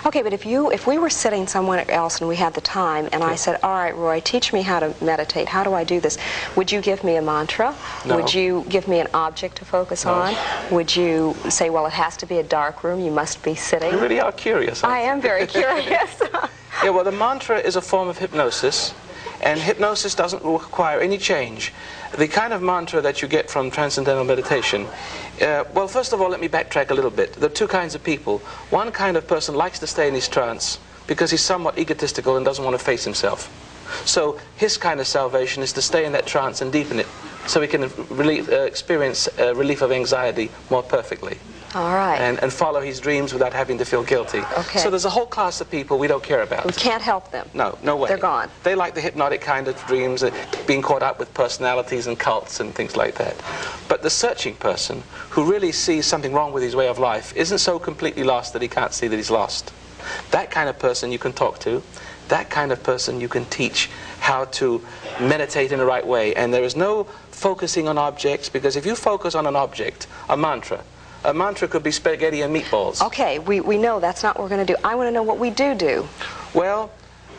Okay, but if we were sitting somewhere else and we had the time, and I said, all right, Roy, teach me how to meditate. How do I do this? Would you give me a mantra? No. Would you give me an object to focus on? Would you say, well, it has to be a dark room, you must be sitting? You really are curious. I am very curious. Yeah, well, the mantra is a form of hypnosis, and hypnosis doesn't require any change. The kind of mantra that you get from transcendental meditation, well, first of all, let me backtrack a little bit. There are two kinds of people. One kind of person likes to stay in his trance because he's somewhat egotistical and doesn't want to face himself. So his kind of salvation is to stay in that trance and deepen it so he can experience relief of anxiety more perfectly. All right. And follow his dreams without having to feel guilty. Okay. So there's a whole class of people we don't care about. We can't help them. No, no way. They're gone. They like the hypnotic kind of dreams, being caught up with personalities and cults and things like that. But the searching person who really sees something wrong with his way of life isn't so completely lost that he can't see that he's lost. That kind of person you can talk to. That kind of person you can teach how to meditate in the right way. And there is no focusing on objects, because if you focus on an object, a mantra could be spaghetti and meatballs. Okay, we know that's not what we're going to do. I want to know what we do. Well,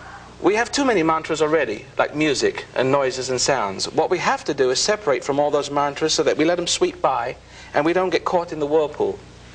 we have too many mantras already, like music and noises and sounds. What we have to do is separate from all those mantras so that we let them sweep by and we don't get caught in the whirlpool.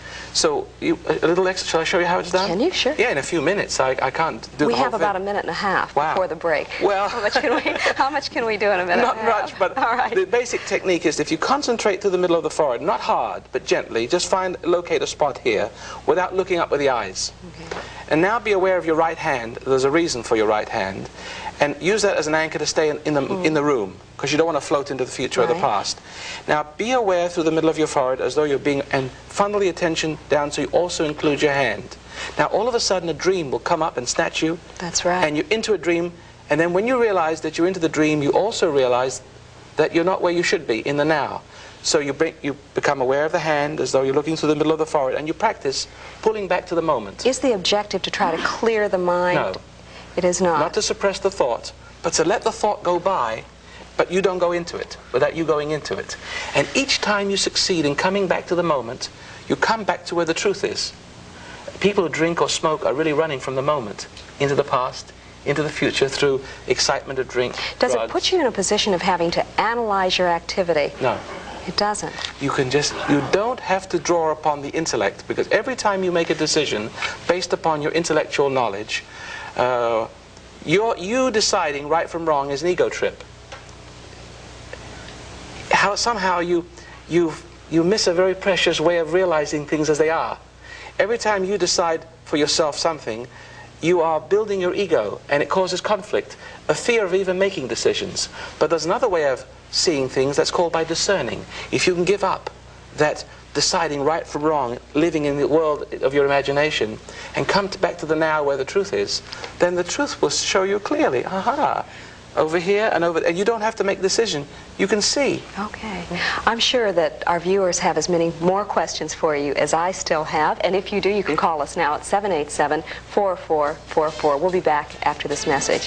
So, a little extra, shall I show you how it's done? Can you? Sure. Yeah, in a few minutes. I can't do the whole thing. We have about a minute and a half before the break. Well, how much can we do in a minute Not and a half? much, but all right. The basic technique is if you concentrate to the middle of the forehead, not hard, but gently, just locate a spot here without looking up with the eyes. Okay. And now be aware of your right hand. There's a reason for your right hand. And use that as an anchor to stay in the room, because you don't want to float into the future or the past. Now be aware through the middle of your forehead as though you're being, and funnel the attention down so you also include your hand. Now all of a sudden a dream will come up and snatch you. That's right. And you're into a dream, and then when you realize that you're into the dream, you also realize that you're not where you should be in the now. So you become aware of the hand as though you're looking through the middle of the forehead, and you practice pulling back to the moment. Is the objective to try to clear the mind? No. It is not. Not to suppress the thought, but to let the thought go by, but you don't go into it, without you going into it. And each time you succeed in coming back to the moment, you come back to where the truth is. People who drink or smoke are really running from the moment, into the past, into the future, through excitement of drink, Does drugs. it put you in a position of having to analyze your activity? No. It doesn't. You don't have to draw upon the intellect, because every time you make a decision based upon your intellectual knowledge, you deciding right from wrong is an ego trip. Somehow you miss a very precious way of realizing things as they are. Every time you decide for yourself something, you are building your ego, and it causes conflict, a fear of even making decisions. But there's another way of seeing things that's called by discerning. If you can give up that deciding right from wrong, living in the world of your imagination, and come back to the now where the truth is, then the truth will show you clearly, aha, over here and over there. And you don't have to make a decision. You can see. Okay. I'm sure that our viewers have as many more questions for you as I still have. And if you do, you can call us now at 787-4444. We'll be back after this message.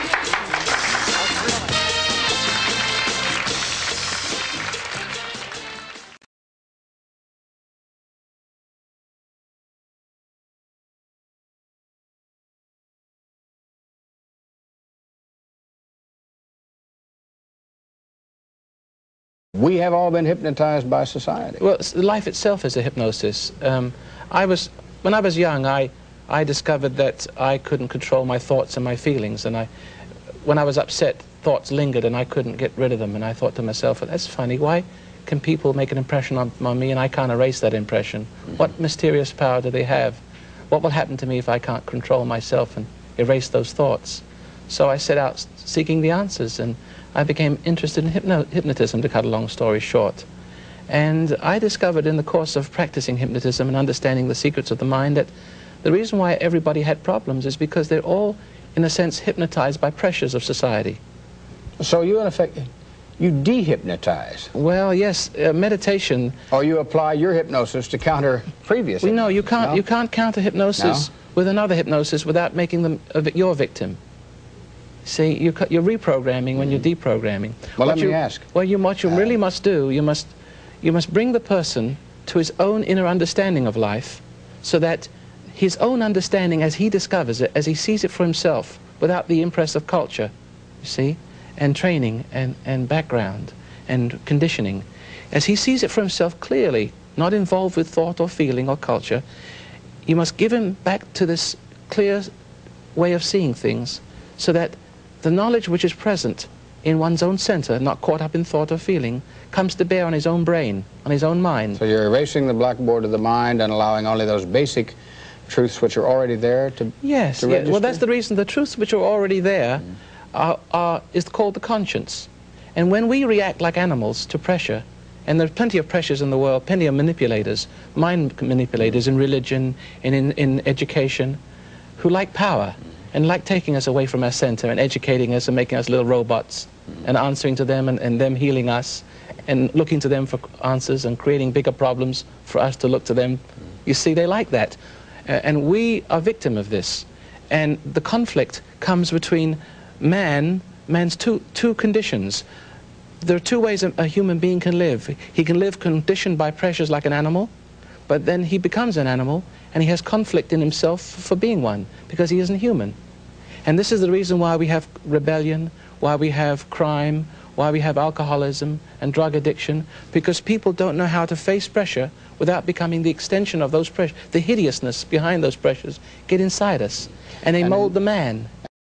We have all been hypnotized by society. Well, life itself is a hypnosis. When I was young, I discovered that I couldn't control my thoughts and my feelings, and when I was upset, thoughts lingered and I couldn't get rid of them, and I thought to myself, well, that's funny, why can people make an impression on me and I can't erase that impression? What mysterious power do they have? What will happen to me if I can't control myself and erase those thoughts? So I set out seeking the answers, and I became interested in hypnotism, to cut a long story short. And I discovered in the course of practicing hypnotism and understanding the secrets of the mind that the reason why everybody had problems is because they're all, in a sense, hypnotized by pressures of society. So you, in effect, you dehypnotize. Well, yes, meditation. Or you apply your hypnosis to counter previous hypnosis. No, you can't. You can't counter hypnosis with another hypnosis without making them your victim. See, you're reprogramming when you're deprogramming. Well, let me ask. Well, what you really must do, you must bring the person to his own inner understanding of life, so that his own understanding as he discovers it, as he sees it for himself, without the impress of culture, you see, and training and background and conditioning. As he sees it for himself clearly, not involved with thought or feeling or culture, you must give him back to this clear way of seeing things, so that the knowledge which is present in one's own center, not caught up in thought or feeling, comes to bear on his own brain, on his own mind. So you're erasing the blackboard of the mind and allowing only those basic truths which are already there to Yes, to well, that's the reason. The truths which are already there is called the conscience. And when we react like animals to pressure, and there are plenty of pressures in the world, plenty of manipulators, mind manipulators in religion and in education, who like power and like taking us away from our center and educating us and making us little robots and answering to them and them healing us and looking to them for answers and creating bigger problems for us to look to them. You see, they like that. And we are victim of this. And the conflict comes between man's two conditions. There are two ways a human being can live. He can live conditioned by pressures like an animal, but then he becomes an animal and he has conflict in himself for being one, because he isn't human. And this is the reason why we have rebellion, why we have crime, why we have alcoholism and drug addiction, because people don't know how to face pressure without becoming the extension of those pressures. The hideousness behind those pressures get inside us, and they mold the man.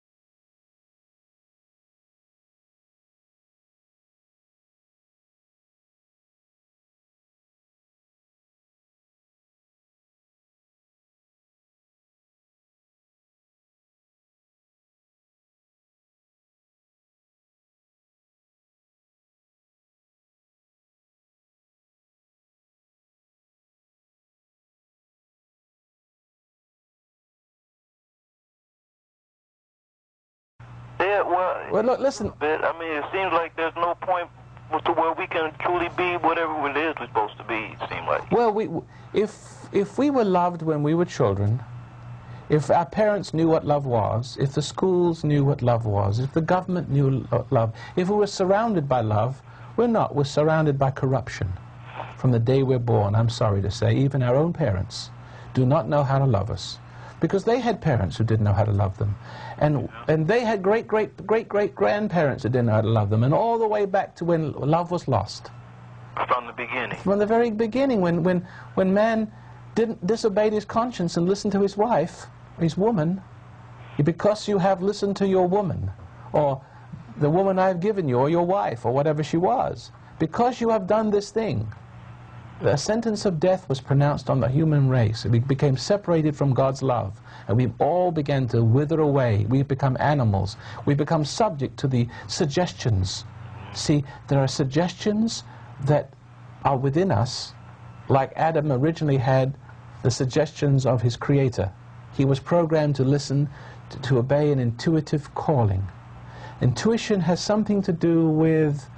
Yeah, Well, look, listen. I mean, it seems like there's no point to where we can truly be whatever it is we're supposed to be, it seems like. Well, if we were loved when we were children, if our parents knew what love was, if the schools knew what love was, if the government knew love, if we were surrounded by love, we're not. We're surrounded by corruption from the day we're born. I'm sorry to say, even our own parents do not know how to love us, because they had parents who didn't know how to love them, and they had great-great-great-great-grandparents who didn't know how to love them, and all the way back to when love was lost. From the beginning. From the very beginning, when man disobeyed his conscience and listened to his wife, his woman, because you have listened to your woman, or the woman I've given you, or your wife, or whatever she was, because you have done this thing, the sentence of death was pronounced on the human race. We became separated from God's love, and we all began to wither away. We've become animals. We become subject to the suggestions. See, there are suggestions that are within us, like Adam originally had the suggestions of his Creator. He was programmed to listen, to obey an intuitive calling. Intuition has something to do with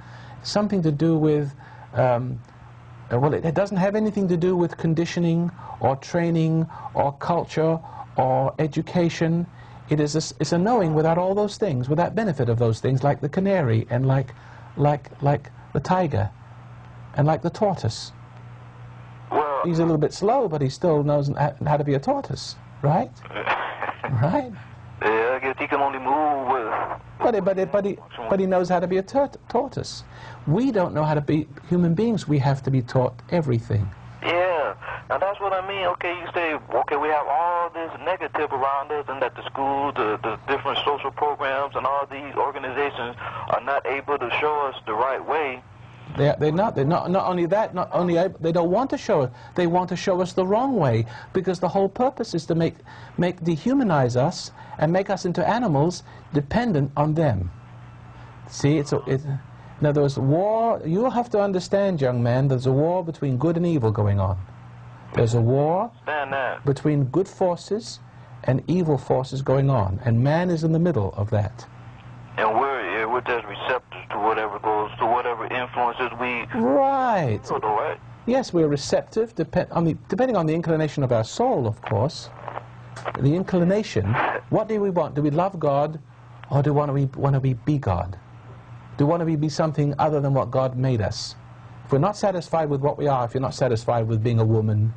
well, it doesn't have anything to do with conditioning or training or culture or education. It's a knowing without all those things, without benefit of those things, like the canary and like the tiger and like the tortoise. Well, He's a little bit slow, but he still knows how to be a tortoise, right? Right? yeah, I guess he can only move with... But he knows how to be a tortoise. We don't know how to be human beings. We have to be taught everything. Yeah, and that's what I mean. Okay, you say, okay, we have all this negative around us, and that the schools, the different social programs, and all these organizations are not able to show us the right way. They're not only that, they don't want to show it, they want to show us the wrong way, because the whole purpose is to dehumanize us and make us into animals dependent on them. See, now there's war. You'll have to understand, young man, there's a war between good and evil going on. There's a war between good forces and evil forces going on, and man is in the middle of that. And we're just receptors to whatever goes, to whatever influences we... Right. Right? Yes, we're receptive, depending on the inclination of our soul, of course. The inclination, what do we want? Do we love God, or do we want to be God? Do we want to be something other than what God made us? If we're not satisfied with what we are, if you're not satisfied with being a woman,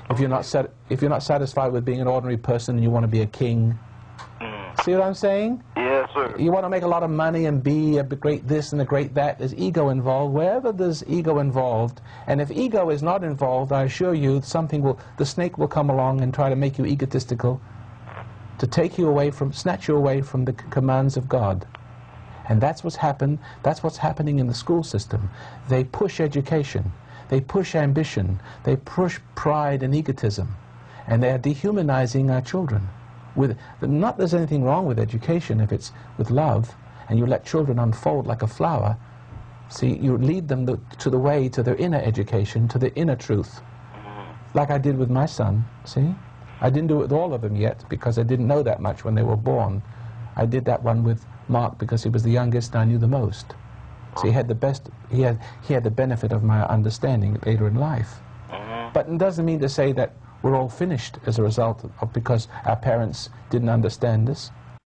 If you're not satisfied with being an ordinary person and you want to be a king. See what I'm saying? Yes, sir. You want to make a lot of money and be a great this and a great that. There's ego involved. Wherever there's ego involved, and if ego is not involved, I assure you, the snake will come along and try to make you egotistical, to take you away from, snatch you away from the commands of God. And that's what's happened. That's what's happening in the school system. They push education. They push ambition. They push pride and egotism. And they are dehumanizing our children. Not there's anything wrong with education if it's with love, and you let children unfold like a flower. See, you lead them to the way, to their inner education, to their inner truth. Like I did with my son, see? I didn't do it with all of them yet, because I didn't know that much when they were born. I did that one with Mark because he was the youngest and I knew the most. So he had the best, he had the benefit of my understanding later in life. But it doesn't mean to say that we're all finished as a result of because our parents didn't understand us.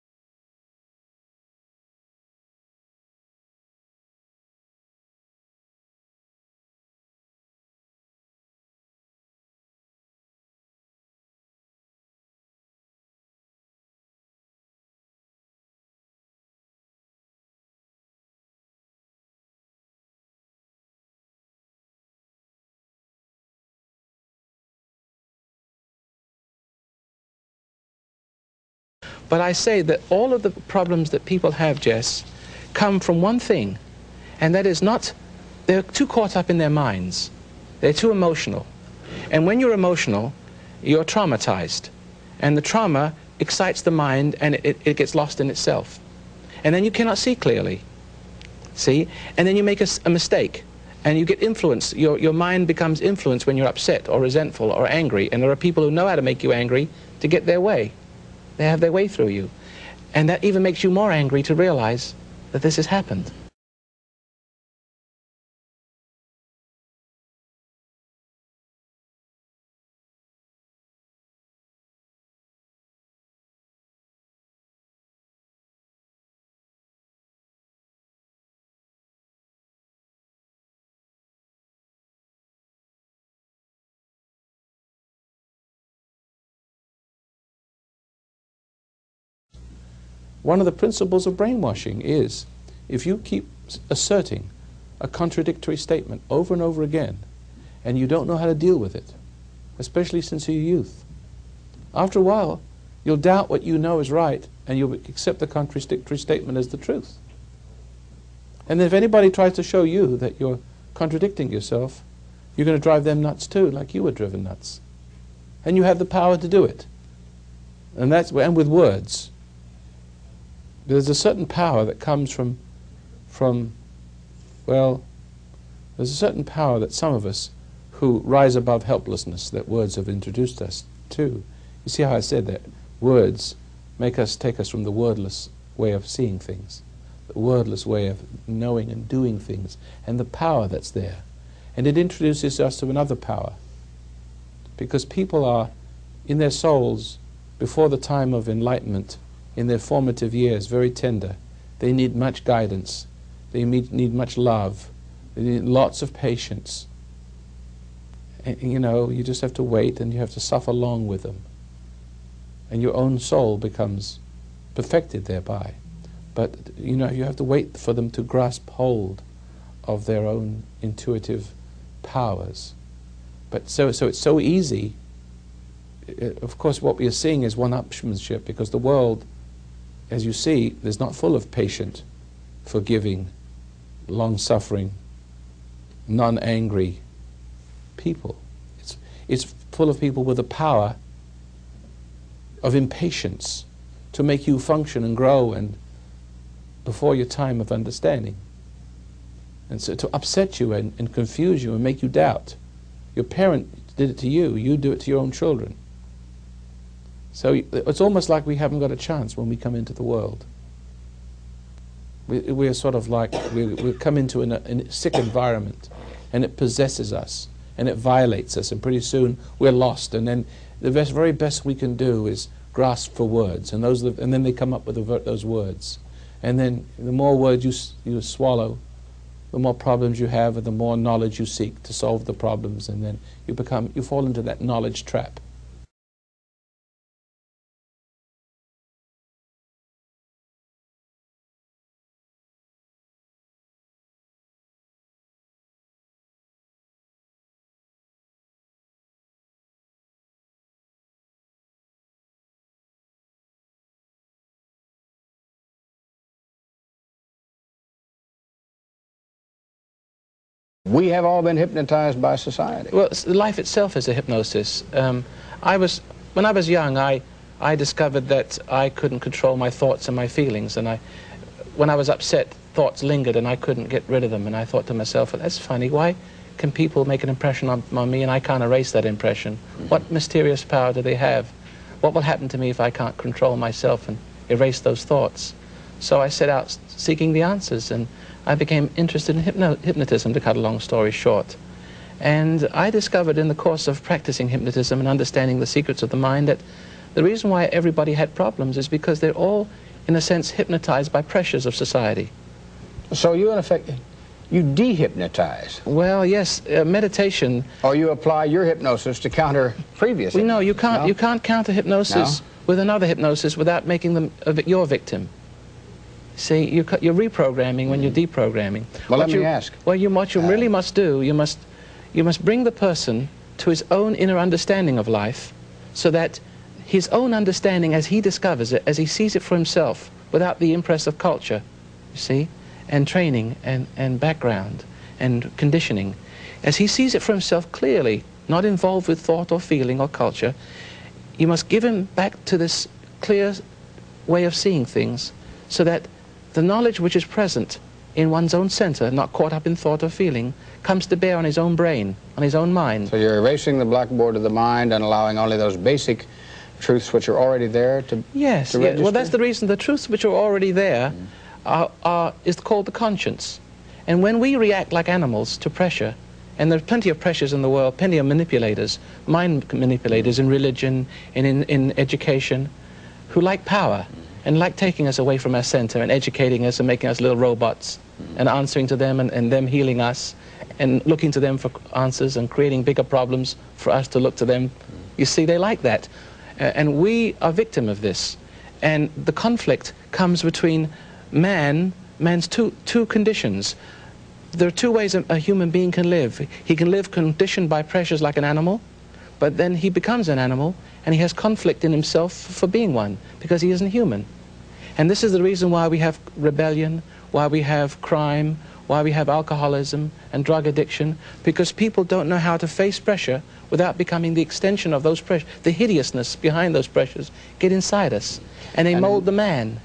But I say that all of the problems that people have, Jess, come from one thing, and that is they're too caught up in their minds. They're too emotional. And when you're emotional, you're traumatized. And the trauma excites the mind, and it gets lost in itself. And then you cannot see clearly. See? And then you make a mistake, and you get influenced. Your mind becomes influenced when you're upset or resentful or angry. And there are people who know how to make you angry to get their way. They have their way through you. And that even makes you more angry to realize that this has happened. One of the principles of brainwashing is, if you keep asserting a contradictory statement over and over again, and you don't know how to deal with it, especially since you're youth, after a while, you'll doubt what you know is right, and you'll accept the contradictory statement as the truth. And then if anybody tries to show you that you're contradicting yourself, you're going to drive them nuts too, like you were driven nuts. And you have the power to do it. And with words. There's a certain power that comes from, well, there's a certain power that some of us who rise above helplessness that words have introduced us to. You see how I said that? Words take us from the wordless way of seeing things, the wordless way of knowing and doing things, and the power that's there. And it introduces us to another power. Because people are, in their souls, before the time of enlightenment, in their formative years, very tender. They need much guidance. They need much love. They need lots of patience. And, you know, you just have to wait and you have to suffer along with them. And your own soul becomes perfected thereby. But, you know, you have to wait for them to grasp hold of their own intuitive powers. But so it's so easy. Of course, what we are seeing is one-upsmanship, because the world, as you see, is not full of patient, forgiving, long-suffering, non-angry people. It's full of people with the power of impatience to make you function and grow and before your time of understanding. And so to upset you and confuse you and make you doubt. Your parent did it to you, you do it to your own children. So it's almost like we haven't got a chance when we come into the world. We're sort of like, we come into a sick environment, and it possesses us, and it violates us, and pretty soon we're lost. And then the very best we can do is grasp for words, and then they come up with those words. And then the more words you swallow, the more problems you have, and the more knowledge you seek to solve the problems, and then you fall into that knowledge trap. We have all been hypnotized by society. Well, life itself is a hypnosis. When I was young, I discovered that I couldn't control my thoughts and my feelings, and when I was upset, thoughts lingered and I couldn't get rid of them, and I thought to myself, well, that's funny, why can people make an impression on me and I can't erase that impression? What mysterious power do they have? What will happen to me if I can't control myself and erase those thoughts? So I set out seeking the answers, and I became interested in hypnotism, to cut a long story short. And I discovered in the course of practicing hypnotism and understanding the secrets of the mind that the reason why everybody had problems is because they're all, in a sense, hypnotized by pressures of society. So you, in effect, you dehypnotize. Well, yes, meditation. Or you apply your hypnosis to counter previous hypnosis. No, you can't. No? You can't counter hypnosis with another hypnosis without making them your victim. See, you're reprogramming when you're deprogramming. Well, let me ask. Well, what you really must do, you must bring the person to his own inner understanding of life, so that his own understanding, as he discovers it, as he sees it for himself, without the impress of culture, you see, and training and background and conditioning, as he sees it for himself clearly, not involved with thought or feeling or culture, you must give him back to this clear way of seeing things, so that the knowledge which is present in one's own center, not caught up in thought or feeling, comes to bear on his own brain, on his own mind. So you're erasing the blackboard of the mind and allowing only those basic truths which are already there to Yes, to well, that's the reason. The truths which are already there is called the conscience. And when we react like animals to pressure, and there are plenty of pressures in the world, plenty of manipulators, mind manipulators in religion and in education, who like power and like taking us away from our center and educating us and making us little robots and answering to them and them healing us and looking to them for answers and creating bigger problems for us to look to them. You see, they like that. And we are victim of this. And the conflict comes between man's two conditions. There are two ways a human being can live. He can live conditioned by pressures like an animal, but then he becomes an animal and he has conflict in himself for being one, because he isn't human. And this is the reason why we have rebellion, why we have crime, why we have alcoholism and drug addiction, because people don't know how to face pressure without becoming the extension of those pressures. The hideousness behind those pressures get inside us, and they mold the man.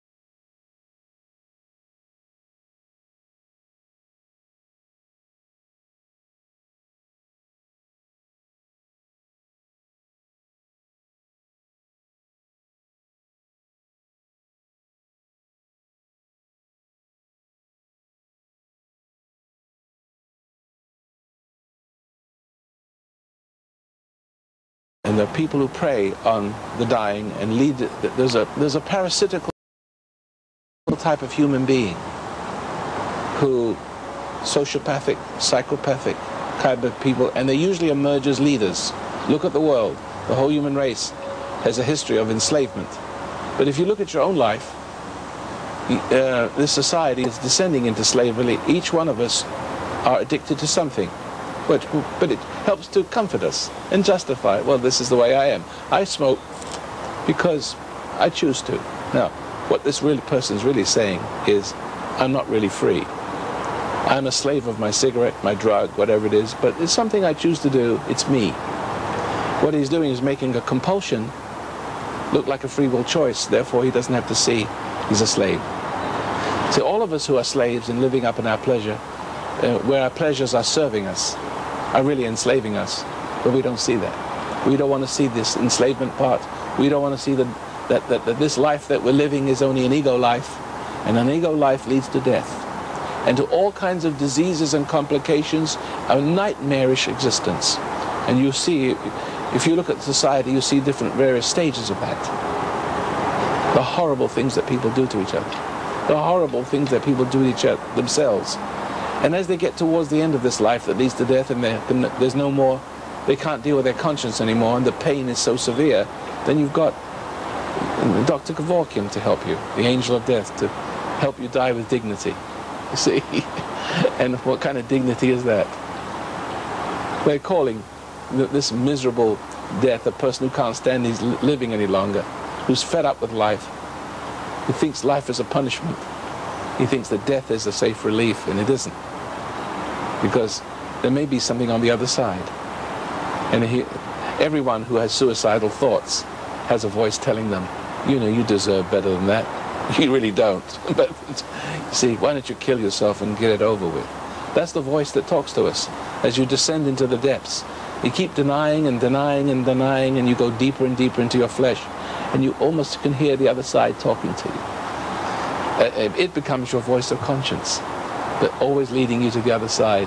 And there are people who prey on the dying and lead. There's a parasitical type of human being who, sociopathic, psychopathic kind of people, and they usually emerge as leaders. Look at the world. The whole human race has a history of enslavement. But if you look at your own life, this society is descending into slavery. Each one of us are addicted to something. But it helps to comfort us and justify, well, this is the way I am. I smoke because I choose to. Now, what this person is really saying is, I'm not really free. I'm a slave of my cigarette, my drug, whatever it is, but it's something I choose to do. It's me. What he's doing is making a compulsion look like a free will choice. Therefore, he doesn't have to see he's a slave. So all of us who are slaves and living up in our pleasure, where our pleasures are serving us, are really enslaving us, but we don't see that. We don't want to see this enslavement part. We don't want to see that this life that we're living is only an ego life, and an ego life leads to death, and to all kinds of diseases and complications, a nightmarish existence. And you see, if you look at society, you see different various stages of that. The horrible things that people do to each other, the horrible things that people do to each other themselves. And as they get towards the end of this life that leads to death, and there's no more, they can't deal with their conscience anymore, and the pain is so severe, then you've got Dr. Kevorkian to help you, the angel of death, to help you die with dignity. You see? And what kind of dignity is that? We're calling this miserable death a person who can't stand his living any longer, who's fed up with life, who thinks life is a punishment. He thinks that death is a safe relief, and it isn't. Because there may be something on the other side. And everyone who has suicidal thoughts has a voice telling them, you know, you deserve better than that. You really don't. But see, why don't you kill yourself and get it over with? That's the voice that talks to us as you descend into the depths. You keep denying and denying and denying, and you go deeper and deeper into your flesh, and you almost can hear the other side talking to you. It becomes your voice of conscience, but always leading you to the other side.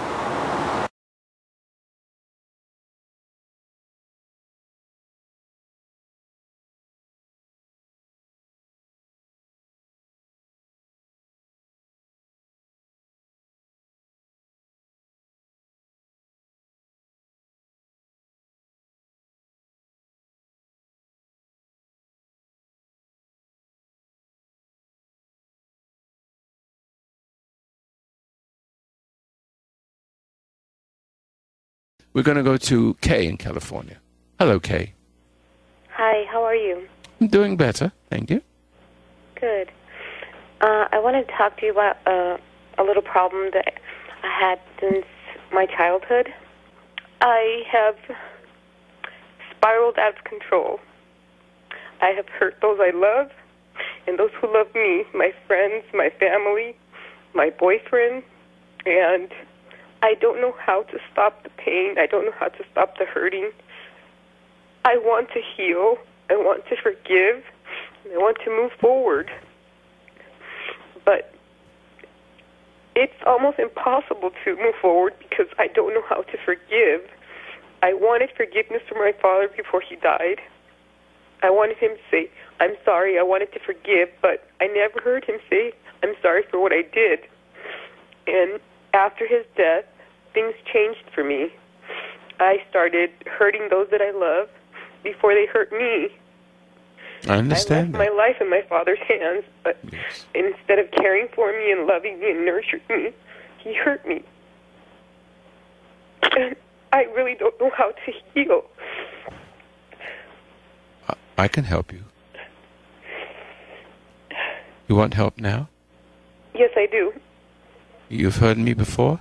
We're going to go to Kay in California. Hello, Kay. Hi, how are you? I'm doing better, thank you. Good. I wanted to talk to you about a little problem that I had since my childhood. I have spiraled out of control. I have hurt those I love and those who love me, my friends, my family, my boyfriend, and I don't know how to stop the pain. I don't know how to stop the hurting. I want to heal. I want to forgive. And I want to move forward. But it's almost impossible to move forward because I don't know how to forgive. I wanted forgiveness from my father before he died. I wanted him to say, I'm sorry, I wanted to forgive, but I never heard him say, I'm sorry for what I did. And after his death, things changed for me. I started hurting those that I love before they hurt me. I understand. I left my life in my father's hands, but yes, instead of caring for me and loving me and nurturing me, he hurt me. And I really don't know how to heal. I can help you. You want help now? Yes, I do. You've heard me before?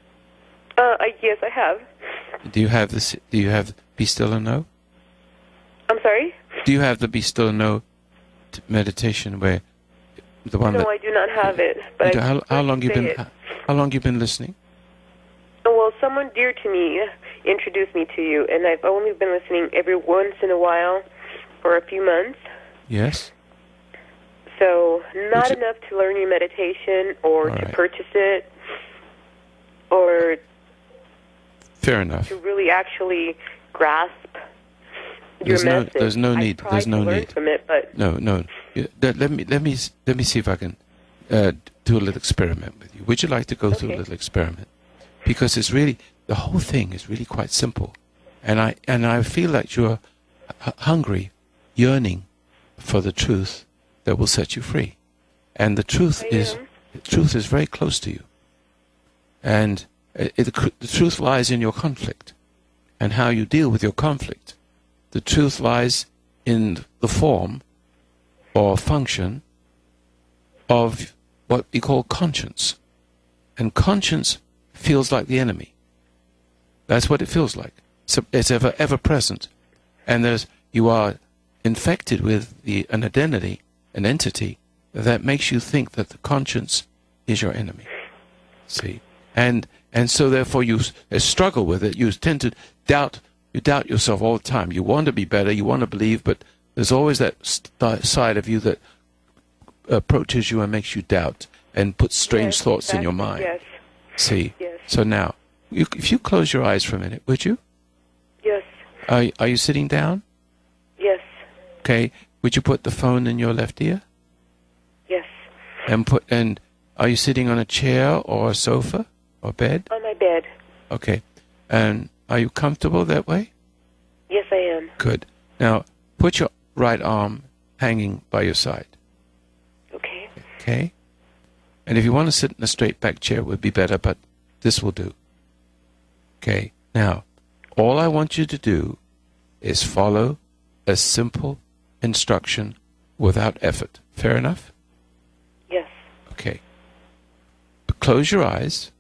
Yes, I have. Do you have this? Do you have Be Still and Know? I'm sorry? Do you have the Be Still and Know meditation where the one no, that? I do not have it. But how long you been? How long you been listening? Well, someone dear to me introduced me to you, and I've only been listening every once in a while for a few months. Yes. So not enough to learn your meditation or to purchase it or fair enough to really actually grasp your message. There's no need. There's no need. From it, but no. Let me see if I can do a little experiment with you. Would you like to go through a little experiment? Because it's really, the whole thing is really quite simple, and I feel like you're hungry, yearning for the truth that will set you free, and the truth is very close to you, and the truth lies in your conflict, and how you deal with your conflict. The truth lies in the form or function of what we call conscience, and conscience feels like the enemy. That's what it feels like. So it's ever present, and you are infected with an identity, an entity that makes you think that the conscience is your enemy. See, and so therefore you struggle with it. You tend to doubt. You doubt yourself all the time. You want to be better. You want to believe, but there's always that side of you that approaches you and makes you doubt and puts strange thoughts in your mind. Yes. See. Yes. So now, if you close your eyes for a minute, would you? Yes. Are you sitting down? Yes. Okay. Would you put the phone in your left ear? Yes. And are you sitting on a chair or a sofa or bed? On my bed. Okay. And are you comfortable that way? Yes, I am. Good. Now, put your right arm hanging by your side. Okay. Okay? And if you want to sit in a straight back chair, it would be better, but this will do. Okay? Now, all I want you to do is follow a simple instruction without effort. Fair enough? Yes. Okay. Close your eyes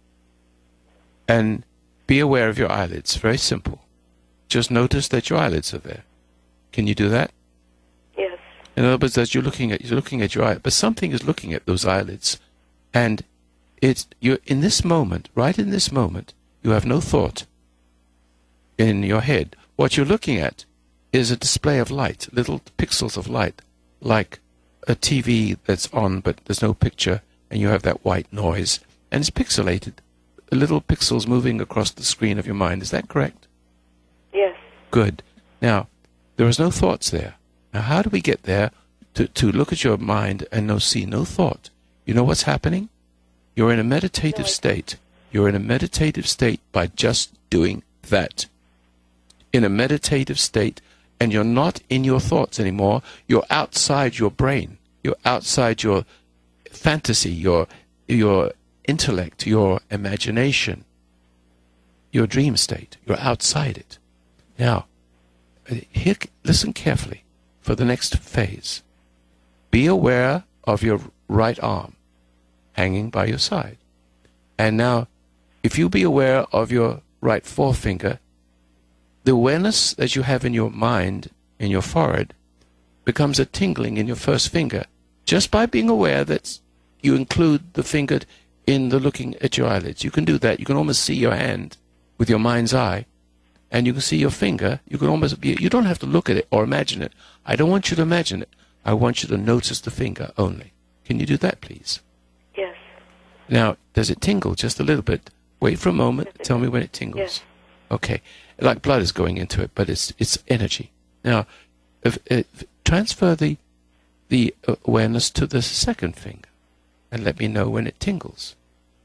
and be aware of your eyelids. Very simple. Just notice that your eyelids are there. Can you do that? Yes. In other words, that you're looking at your eye, but something is looking at those eyelids, and you're in this moment, right in this moment, you have no thought in your head. What you're looking at is a display of light, little pixels of light, like a TV that's on, but there's no picture, and you have that white noise, and it's pixelated, little pixels moving across the screen of your mind. Is that correct? Yes. Good. Now, there is no thoughts there. Now, how do we get there to look at your mind and see no thought? You know what's happening? You're in a meditative state. You're in a meditative state by just doing that. In a meditative state, and you're not in your thoughts anymore. You're outside your brain. You're outside your fantasy, your intellect, your imagination, your dream state. You're outside it. Now, here, listen carefully for the next phase. Be aware of your right arm hanging by your side. And now, if you be aware of your right forefinger, the awareness that you have in your mind, in your forehead, becomes a tingling in your first finger, just by being aware that you include the finger in the looking at your eyelids. You can do that. You can almost see your hand with your mind's eye, and you can see your finger. You can almost you don't have to look at it or imagine it. I don't want you to imagine it. I want you to notice the finger only. Can you do that, please? Yes. Now, does it tingle just a little bit? Wait for a moment. Tell me when it tingles. Yes. Okay. Like blood is going into it, but it's energy. Now, transfer the awareness to the second finger and let me know when it tingles.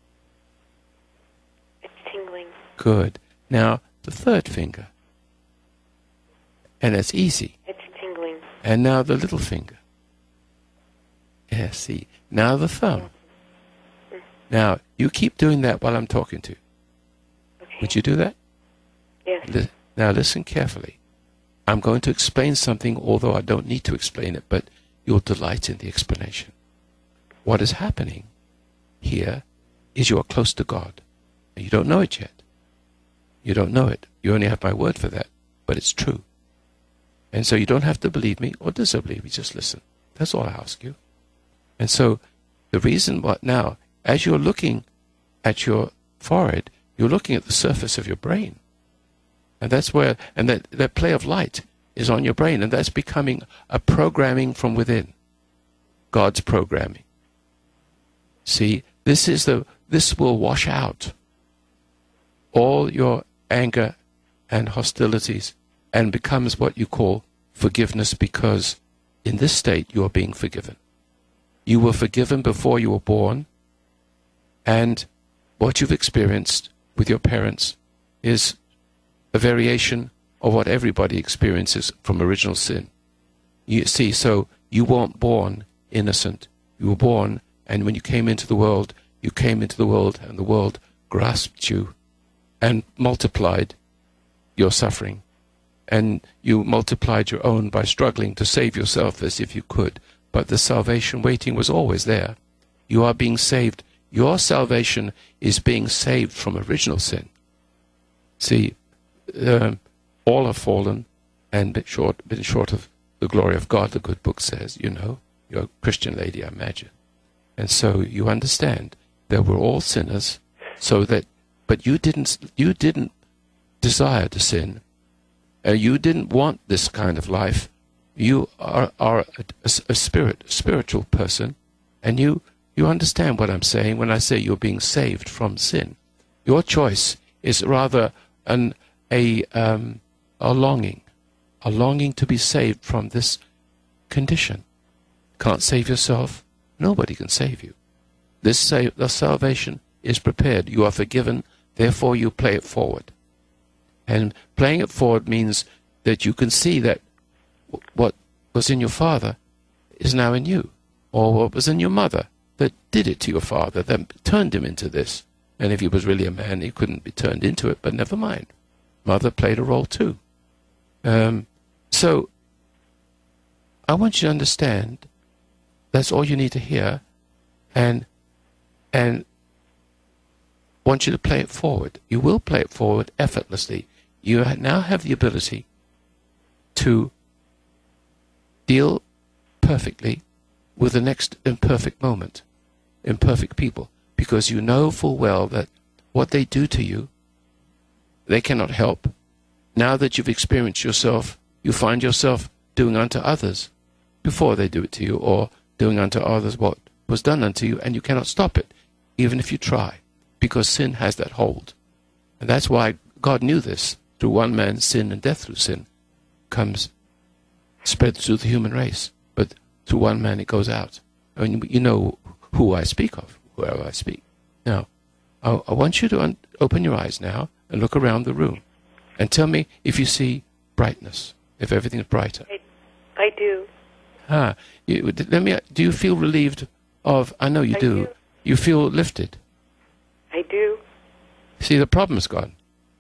It's tingling. Good. Now, the third finger. And it's easy. It's tingling. And now the little finger. Yeah, see. Now the thumb. Now, you keep doing that while I'm talking to you. Okay. Would you do that? Yes. Now listen carefully. I'm going to explain something, although I don't need to explain it, but you'll delight in the explanation. What is happening here is you are close to God. And you don't know it yet. You don't know it. You only have my word for that, but it's true. And so you don't have to believe me or disbelieve me, just listen. That's all I ask you. And so the reason what now, as you're looking at your forehead, you're looking at the surface of your brain. And that's where, and that play of light is on your brain, and that's becoming a programming from within. God's programming. See, this will wash out all your anger and hostilities and becomes what you call forgiveness, because in this state you are being forgiven. You were forgiven before you were born, and what you've experienced with your parents is a variation of what everybody experiences from original sin. You see, so you weren't born innocent. You were born, and when you came into the world, you came into the world, and the world grasped you and multiplied your suffering. And you multiplied your own by struggling to save yourself as if you could. But the salvation waiting was always there. You are being saved. Your salvation is being saved from original sin. See, all have fallen and been short of the glory of God, the good book says. You know, you're a Christian lady, I imagine. And so you understand that we're all sinners, but you didn't desire to sin. You didn't want this kind of life. You are a spiritual person, and you understand what I'm saying when I say you're being saved from sin. Your choice is rather a longing to be saved from this condition. Can't save yourself. Nobody can save you. The salvation is prepared. You are forgiven, therefore you play it forward. And playing it forward means that you can see that what was in your father is now in you, or what was in your mother that did it to your father, that turned him into this. And if he was really a man, he couldn't be turned into it, but never mind. Mother played a role too. So I want you to understand that's all you need to hear, and want you to play it forward. You will play it forward effortlessly. You now have the ability to deal perfectly with the next imperfect moment, imperfect people, because you know full well that what they do to you, they cannot help. Now that you've experienced yourself, you find yourself doing unto others before they do it to you, or doing unto others what was done unto you, and you cannot stop it, even if you try, because sin has that hold. And that's why God knew this. Through one man, sin, and death through sin comes spread through the human race. But through one man it goes out. I mean, you know who I speak of, whoever I speak. Now, I want you to open your eyes now and look around the room and tell me if you see brightness, if everything is brighter. I do. Do you feel relieved of, I know you do. You feel lifted. I do. See, the problem's gone.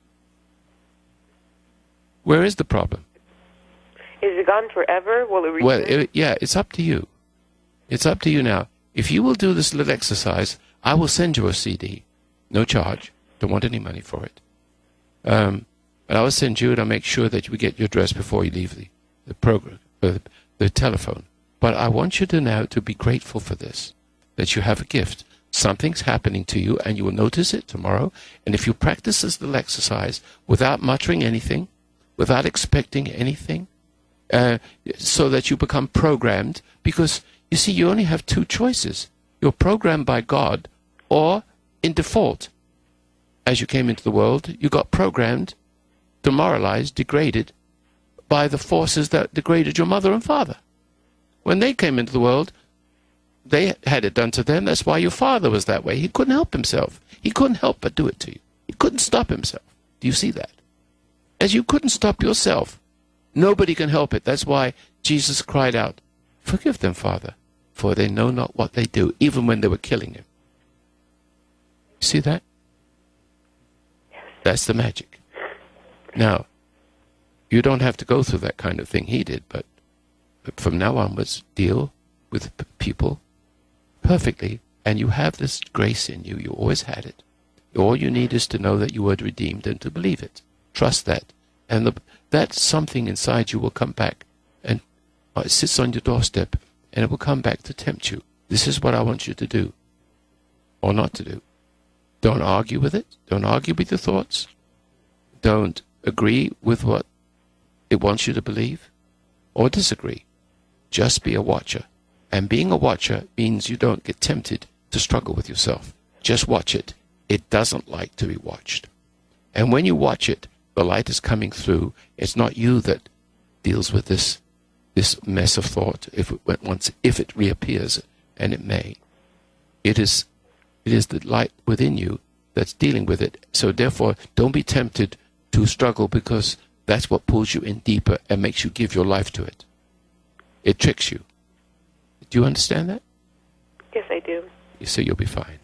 Where is the problem? Is it gone forever? Will it return? Well, yeah, it's up to you. It's up to you now. If you will do this little exercise, I will send you a CD. No charge. Don't want any money for it. But I will send you it. I'll make sure that you get your address before you leave the program, the telephone. But I want you to now to be grateful for this, that you have a gift. Something's happening to you, and you will notice it tomorrow. And if you practice this little exercise without muttering anything, without expecting anything, so that you become programmed, because, you see, you only have two choices. You're programmed by God, or in default, as you came into the world, you got programmed, demoralized, degraded by the forces that degraded your mother and father. When they came into the world, they had it done to them. That's why your father was that way. He couldn't help himself. He couldn't help but do it to you. He couldn't stop himself. Do you see that? As you couldn't stop yourself, nobody can help it. That's why Jesus cried out, "Forgive them, Father, for they know not what they do," even when they were killing him. See that? That's the magic. Now, you don't have to go through that kind of thing he did, but from now onwards, deal with people perfectly, and you have this grace in you. You always had it. All you need is to know that you were redeemed and to believe it. Trust that. And that something inside you will come back, and it sits on your doorstep, and it will come back to tempt you. This is what I want you to do, or not to do. Don't argue with it. Don't argue with your thoughts. Don't agree with what it wants you to believe, or disagree. Just be a watcher. And being a watcher means you don't get tempted to struggle with yourself. Just watch it. It doesn't like to be watched. And when you watch it, the light is coming through. It's not you that deals with this mess of thought if it reappears, and it may. It is the light within you that's dealing with it. So therefore, don't be tempted to struggle, because that's what pulls you in deeper and makes you give your life to it. It tricks you. Do you understand that? Yes, I do. So you'll be fine.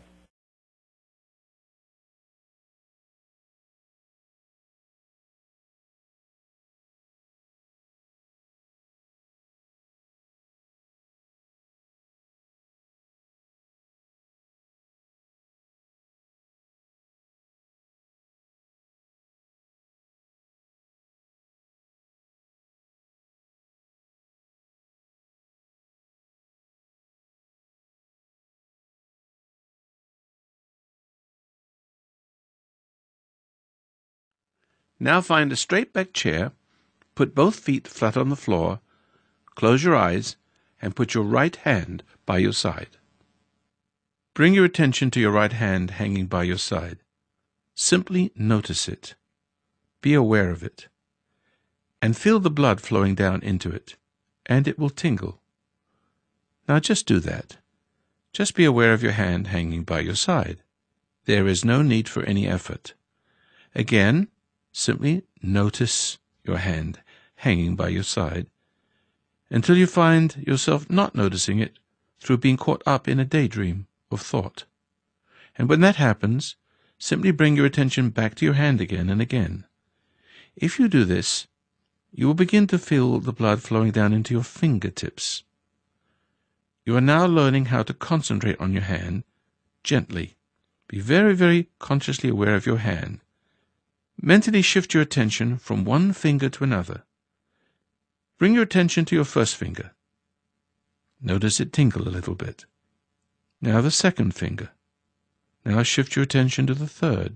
Now find a straight back chair, put both feet flat on the floor, close your eyes, and put your right hand by your side. Bring your attention to your right hand hanging by your side. Simply notice it. Be aware of it. And feel the blood flowing down into it, and it will tingle. Now just do that. Just be aware of your hand hanging by your side. There is no need for any effort. Again, simply notice your hand hanging by your side until you find yourself not noticing it through being caught up in a daydream of thought. And when that happens, simply bring your attention back to your hand again and again. If you do this, you will begin to feel the blood flowing down into your fingertips. You are now learning how to concentrate on your hand gently. Be very, very consciously aware of your hand. Mentally shift your attention from one finger to another. Bring your attention to your first finger. Notice it tingle a little bit. Now the second finger. Now shift your attention to the third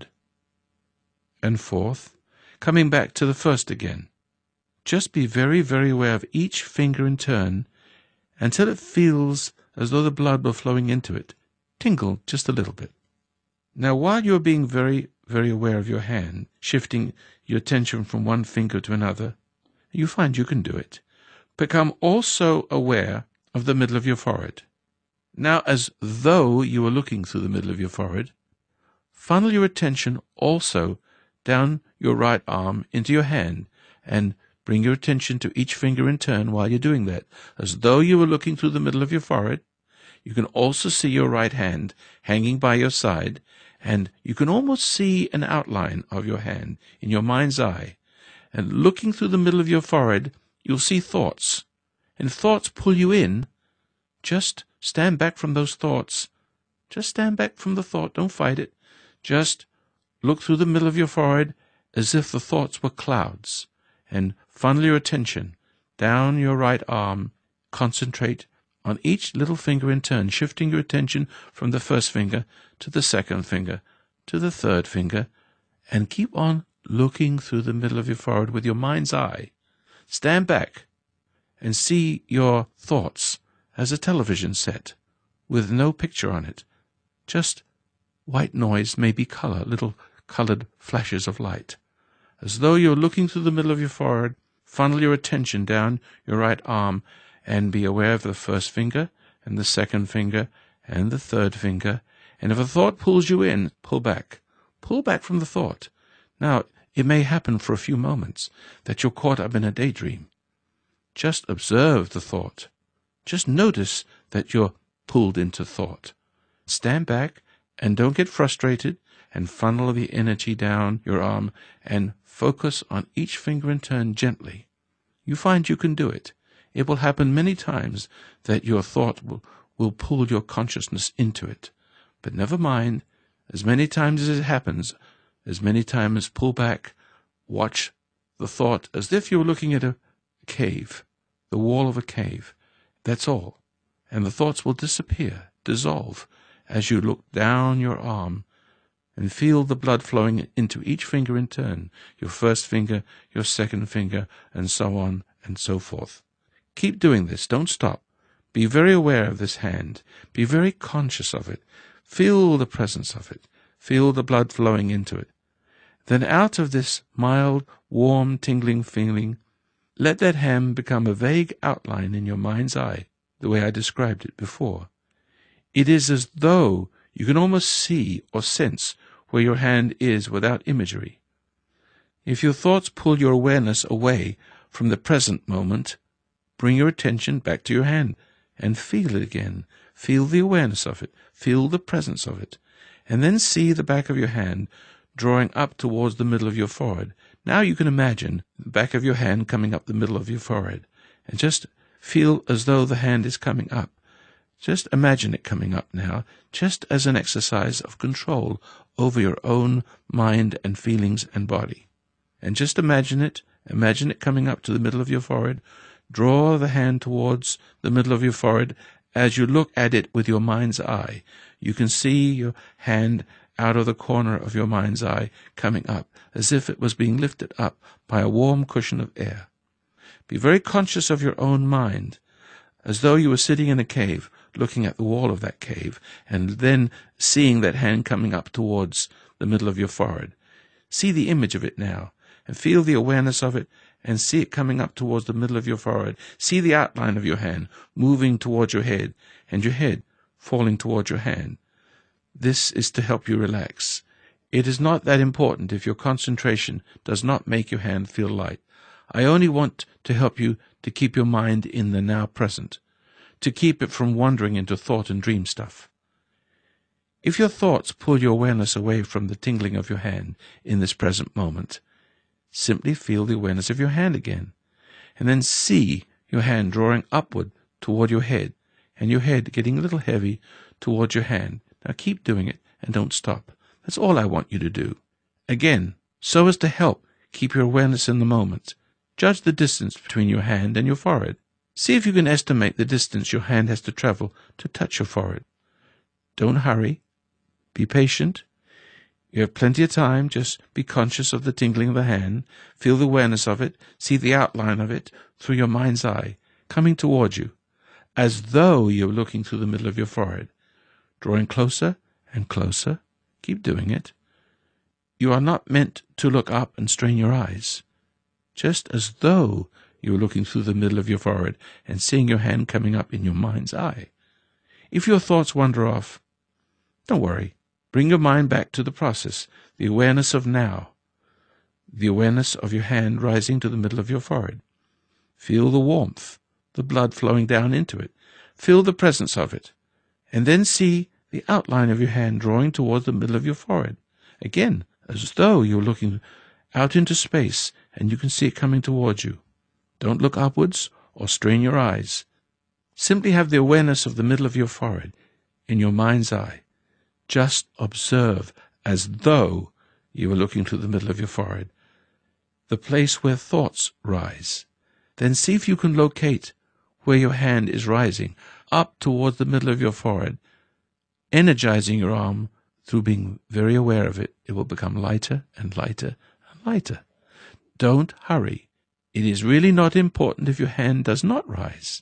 and fourth, coming back to the first again. Just be very, very aware of each finger in turn until it feels as though the blood were flowing into it. Tingle just a little bit. Now, while you are being very, very aware of your hand, shifting your attention from one finger to another, you find you can do it. Become also aware of the middle of your forehead. Now, as though you were looking through the middle of your forehead, funnel your attention also down your right arm into your hand and bring your attention to each finger in turn while you're doing that. As though you were looking through the middle of your forehead, you can also see your right hand hanging by your side, and you can almost see an outline of your hand in your mind's eye. And looking through the middle of your forehead, you'll see thoughts. And if thoughts pull you in, just stand back from those thoughts. Just stand back from the thought. Don't fight it. Just look through the middle of your forehead as if the thoughts were clouds, and funnel your attention down your right arm. Concentrate on each little finger in turn, shifting your attention from the first finger to the second finger to the third finger, and keep on looking through the middle of your forehead with your mind's eye. Stand back and see your thoughts as a television set with no picture on it, just white noise, maybe color, little colored flashes of light. As though you're looking through the middle of your forehead, funnel your attention down your right arm and be aware of the first finger and the second finger and the third finger. And if a thought pulls you in, pull back. Pull back from the thought. Now, it may happen for a few moments that you're caught up in a daydream. Just observe the thought. Just notice that you're pulled into thought. Stand back and don't get frustrated, and funnel the energy down your arm and focus on each finger in turn gently. You find you can do it. It will happen many times that your thought will pull your consciousness into it. But never mind, as many times as it happens, as many times pull back, watch the thought as if you were looking at a cave, the wall of a cave. That's all. And the thoughts will disappear, dissolve, as you look down your arm and feel the blood flowing into each finger in turn, your first finger, your second finger, and so on and so forth. Keep doing this. Don't stop. Be very aware of this hand. Be very conscious of it. Feel the presence of it. Feel the blood flowing into it. Then out of this mild, warm, tingling feeling, let that hand become a vague outline in your mind's eye, the way I described it before. It is as though you can almost see or sense where your hand is without imagery. If your thoughts pull your awareness away from the present moment, bring your attention back to your hand and feel it again. Feel the awareness of it. Feel the presence of it. And then see the back of your hand drawing up towards the middle of your forehead. Now you can imagine the back of your hand coming up the middle of your forehead, and just feel as though the hand is coming up. Just imagine it coming up now, just as an exercise of control over your own mind and feelings and body. And just imagine it coming up to the middle of your forehead. Draw the hand towards the middle of your forehead. As you look at it with your mind's eye, you can see your hand out of the corner of your mind's eye coming up, as if it was being lifted up by a warm cushion of air. Be very conscious of your own mind, as though you were sitting in a cave, looking at the wall of that cave, and then seeing that hand coming up towards the middle of your forehead. See the image of it now, and feel the awareness of it, and see it coming up towards the middle of your forehead. See the outline of your hand moving towards your head, and your head falling toward your hand. This is to help you relax. It is not that important if your concentration does not make your hand feel light. I only want to help you to keep your mind in the now present, to keep it from wandering into thought and dream stuff. If your thoughts pull your awareness away from the tingling of your hand in this present moment, simply feel the awareness of your hand again, and then see your hand drawing upward toward your head, and your head getting a little heavy toward your hand. Now keep doing it and don't stop. That's all I want you to do. Again, so as to help keep your awareness in the moment, judge the distance between your hand and your forehead. See if you can estimate the distance your hand has to travel to touch your forehead. Don't hurry. Be patient. You have plenty of time. Just be conscious of the tingling of the hand. Feel the awareness of it. See the outline of it through your mind's eye, coming towards you, as though you were looking through the middle of your forehead, drawing closer and closer. Keep doing it. You are not meant to look up and strain your eyes, just as though you were looking through the middle of your forehead and seeing your hand coming up in your mind's eye. If your thoughts wander off, don't worry. Bring your mind back to the process, the awareness of now, the awareness of your hand rising to the middle of your forehead. Feel the warmth, the blood flowing down into it. Feel the presence of it. And then see the outline of your hand drawing towards the middle of your forehead. Again, as though you were looking out into space and you can see it coming towards you. Don't look upwards or strain your eyes. Simply have the awareness of the middle of your forehead in your mind's eye. Just observe as though you were looking through the middle of your forehead, the place where thoughts rise. Then see if you can locate where your hand is rising, up towards the middle of your forehead, energizing your arm through being very aware of it. It will become lighter and lighter and lighter. Don't hurry. It is really not important if your hand does not rise.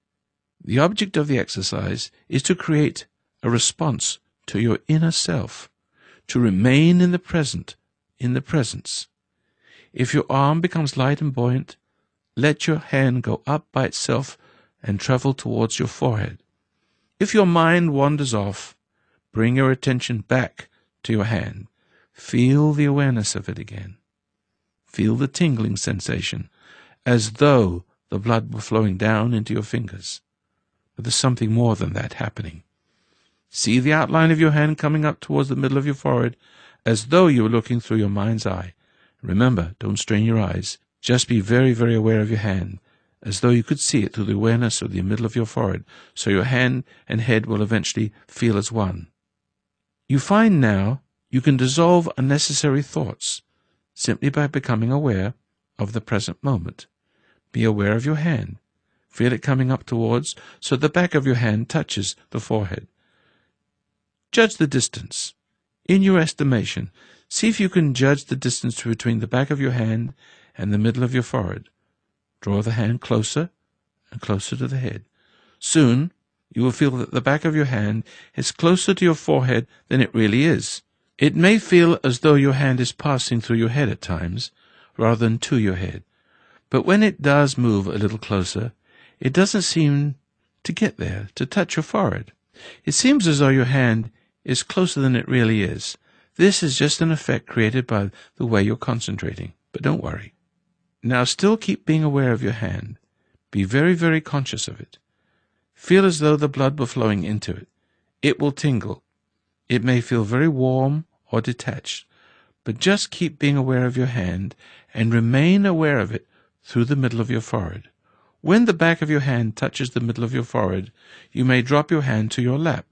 The object of the exercise is to create a response to your inner self, to remain in the present, in the presence. If your arm becomes light and buoyant, let your hand go up by itself and travel towards your forehead. If your mind wanders off, bring your attention back to your hand. Feel the awareness of it again. Feel the tingling sensation, as though the blood were flowing down into your fingers. But there's something more than that happening. See the outline of your hand coming up towards the middle of your forehead, as though you were looking through your mind's eye. Remember, don't strain your eyes. Just be very, very aware of your hand, as though you could see it through the awareness of the middle of your forehead, so your hand and head will eventually feel as one. You find now you can dissolve unnecessary thoughts simply by becoming aware of the present moment. Be aware of your hand. Feel it coming up towards, so the back of your hand touches the forehead. Judge the distance. In your estimation, see if you can judge the distance between the back of your hand and the middle of your forehead. Draw the hand closer and closer to the head. Soon, you will feel that the back of your hand is closer to your forehead than it really is. It may feel as though your hand is passing through your head at times, rather than to your head. But when it does move a little closer, it doesn't seem to get there, to touch your forehead. It seems as though your hand is closer than it really is. This is just an effect created by the way you're concentrating. But don't worry. Now still keep being aware of your hand. Be very, very conscious of it. Feel as though the blood were flowing into it. It will tingle. It may feel very warm or detached, but just keep being aware of your hand and remain aware of it through the middle of your forehead. When the back of your hand touches the middle of your forehead, you may drop your hand to your lap.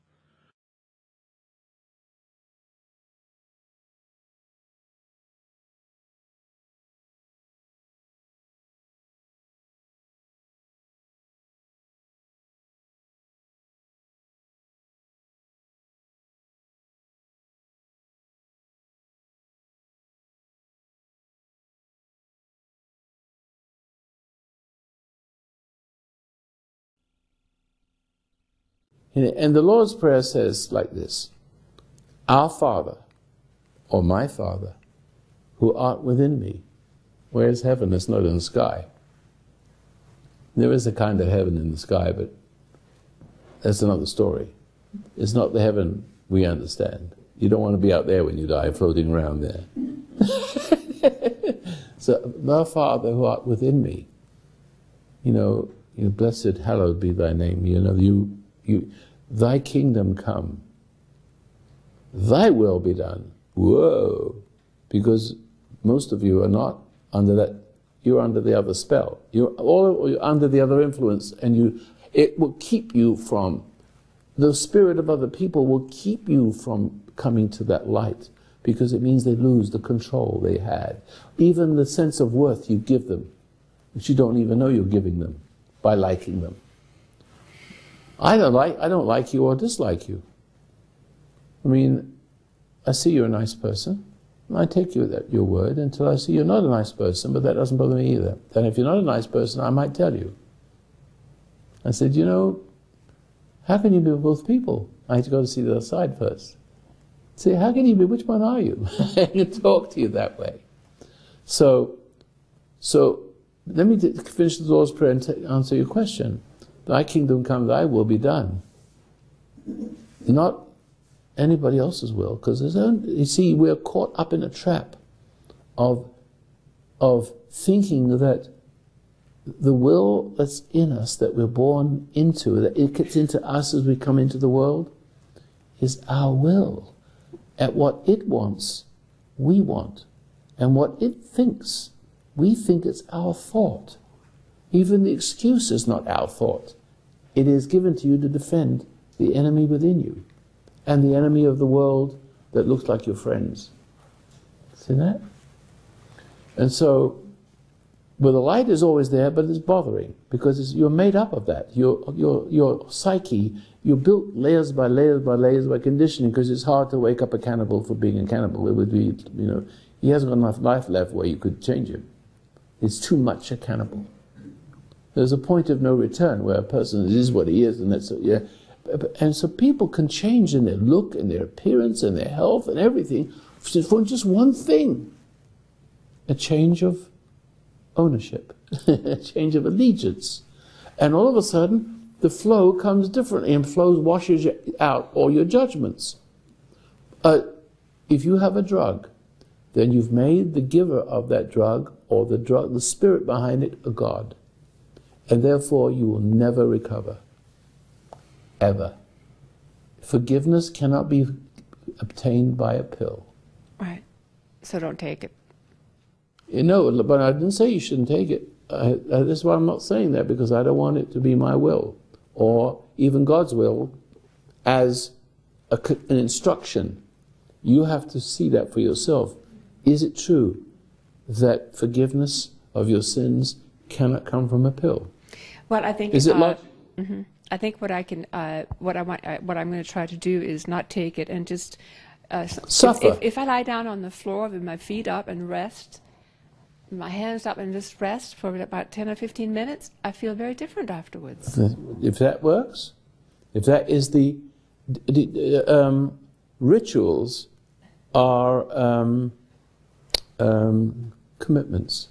And the Lord's Prayer says like this: Our Father, or my Father, who art within me. Where is heaven? It's not in the sky. There is a kind of heaven in the sky, but that's another story. It's not the heaven we understand. You don't want to be out there when you die, floating around there. So, my Father who art within me, blessed, hallowed be thy name. Thy kingdom come. Thy will be done. Whoa! Because most of you are not under that. You're under the other spell. You're under the other influence, and it will keep you from. The spirit of other people will keep you from coming to that light, because it means they lose the control they had. Even the sense of worth you give them, which you don't even know you're giving them, by liking them. I don't like you or dislike you. I mean, I see you're a nice person. I take you at your word until I see you're not a nice person, but that doesn't bother me either. And if you're not a nice person, I might tell you. I said, how can you be both people? I had to go to see the other side first. Say, how can you be, which one are you? And talk to you that way. So let me finish the Lord's Prayer and answer your question. Thy kingdom come, thy will be done. Not anybody else's will, because you see, we're caught up in a trap of thinking that the will that's in us, that we're born into, that it gets into us as we come into the world, is our will. At what it wants, we want. And what it thinks, we think it's our thought. Even the excuse is not our thought. It is given to you to defend the enemy within you, and the enemy of the world that looks like your friends. See that? And so, the light is always there, but it's bothering, because you're made up of that. Your psyche, you're built layers by layers by layers by conditioning, because it's hard to wake up a cannibal for being a cannibal. It would be, he hasn't got enough life left where you could change him. It's too much a cannibal. There's a point of no return where a person is what he is, and that's yeah. And so people can change in their look and their appearance and their health and everything for just one thing: a change of ownership, a change of allegiance. And all of a sudden, the flow comes differently, and flows washes out all your judgments. If you have a drug, then you've made the giver of that drug, or the spirit behind it, a god. And therefore, you will never recover. Ever. Forgiveness cannot be obtained by a pill. Right. So don't take it. But I didn't say you shouldn't take it. That's why I'm not saying that, because I don't want it to be my will, or even God's will, as an instruction. You have to see that for yourself. Is it true that forgiveness of your sins cannot come from a pill? Well, I think is it like? Mm-hmm. I think what I'm going to try to do is not take it and just suffer. If I lie down on the floor with my feet up and rest, my hands up and just rest for about 10 or 15 minutes, I feel very different afterwards. If that works, if that is the rituals are commitments.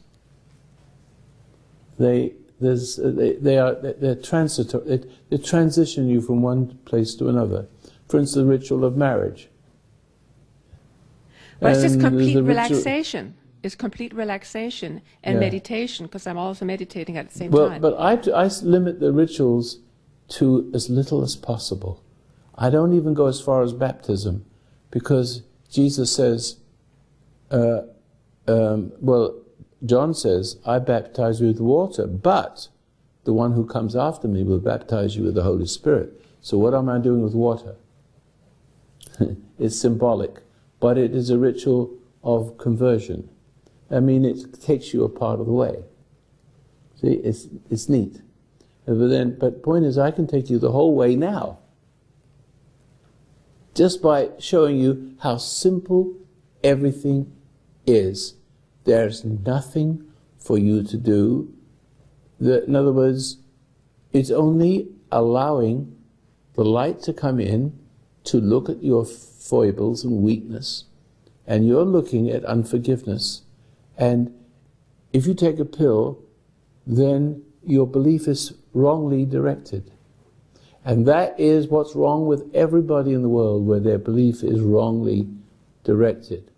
They're transitory. They transition you from one place to another. For instance, the ritual of marriage. Well, it's just complete relaxation. It's complete relaxation and meditation, because I'm also meditating at the same time. But I limit the rituals to as little as possible. I don't even go as far as baptism, because Jesus says, John says, I baptize you with water, but the one who comes after me will baptize you with the Holy Spirit. So what am I doing with water? It's symbolic, but it is a ritual of conversion. I mean, it takes you a part of the way. See, it's neat. But the point is, I can take you the whole way now, just by showing you how simple everything is. There's nothing for you to do. In other words, it's only allowing the light to come in to look at your foibles and weakness, and you're looking at unforgiveness. And if you take a pill, then your belief is wrongly directed. And that is what's wrong with everybody in the world, where their belief is wrongly directed.